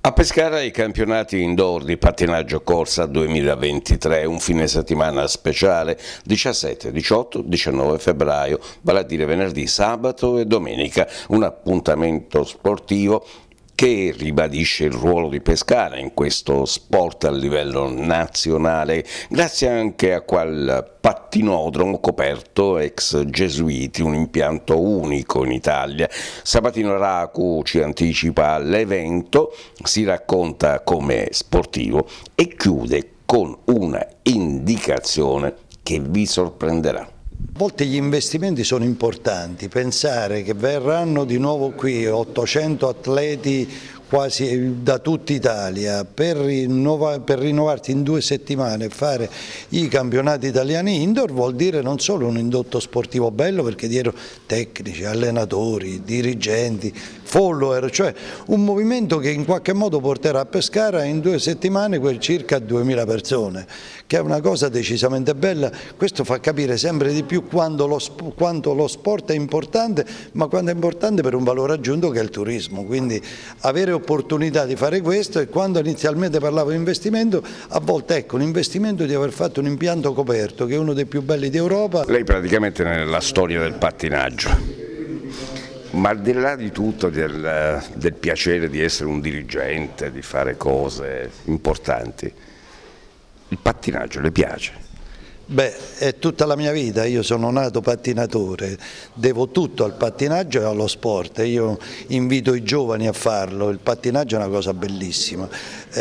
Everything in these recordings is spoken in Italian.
A Pescara i campionati indoor di pattinaggio corsa 2023, un fine settimana speciale 17, 18, 19 febbraio, vale a dire venerdì, sabato e domenica, un appuntamento sportivo che ribadisce il ruolo di Pescara in questo sport a livello nazionale, grazie anche a quel pattinodromo coperto ex gesuiti, un impianto unico in Italia. Sabatino Racu ci anticipa l'evento, si racconta come sportivo e chiude con una indicazione che vi sorprenderà. A volte gli investimenti sono importanti, pensare che verranno di nuovo qui 800 atleti quasi da tutta Italia per rinnovarsi in 2 settimane e fare i campionati italiani indoor vuol dire non solo un indotto sportivo bello, perché dietro tecnici, allenatori, dirigenti, follower, cioè un movimento che in qualche modo porterà a Pescara in 2 settimane circa 2000 persone, che è una cosa decisamente bella. Questo fa capire sempre di più quanto lo sport è importante, ma quanto è importante per un valore aggiunto che è il turismo, quindi avere opportunità di fare questo. E quando inizialmente parlavo di investimento, a volte ecco un investimento di aver fatto un impianto coperto che è uno dei più belli d'Europa. Lei praticamente nella storia del pattinaggio, ma al di là di tutto del piacere di essere un dirigente, di fare cose importanti, il pattinaggio le piace? Beh, è tutta la mia vita, io sono nato pattinatore, devo tutto al pattinaggio e allo sport, io invito i giovani a farlo, il pattinaggio è una cosa bellissima,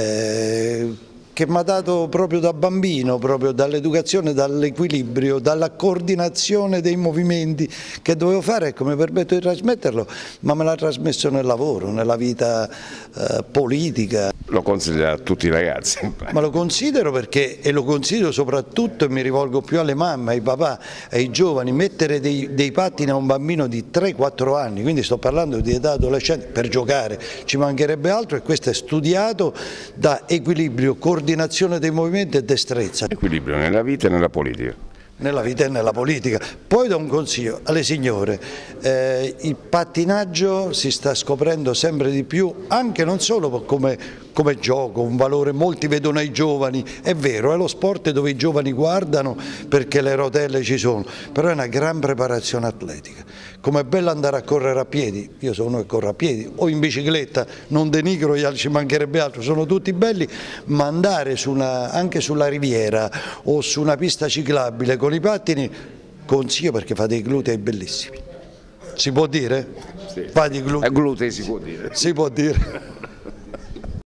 che mi ha dato proprio da bambino, proprio dall'educazione, dall'equilibrio, dalla coordinazione dei movimenti che dovevo fare, ecco, mi permetto di trasmetterlo, ma me l'ha trasmesso nel lavoro, nella vita politica. Lo consiglia a tutti i ragazzi? Ma lo considero perché, e lo considero soprattutto, e mi rivolgo più alle mamme, ai papà, ai giovani, mettere dei pattini a un bambino di 3-4 anni, quindi sto parlando di età adolescente, per giocare, ci mancherebbe altro, e questo è studiato da equilibrio, coordinazione dei movimenti e destrezza. Equilibrio nella vita e nella politica. Nella vita e nella politica. Poi do un consiglio alle signore, il pattinaggio si sta scoprendo sempre di più, anche non solo come gioco, un valore, molti vedono ai giovani, è vero, è lo sport dove i giovani guardano perché le rotelle ci sono, però è una gran preparazione atletica. Com'è bello andare a correre a piedi, io sono uno che corre a piedi, o in bicicletta, non denigro, ci mancherebbe altro, sono tutti belli, ma andare anche sulla riviera o su una pista ciclabile con i pattini, consiglio, perché fa dei glutei bellissimi. Si può dire? Sì. Fa di glutei. A glutei si può dire. Si può dire.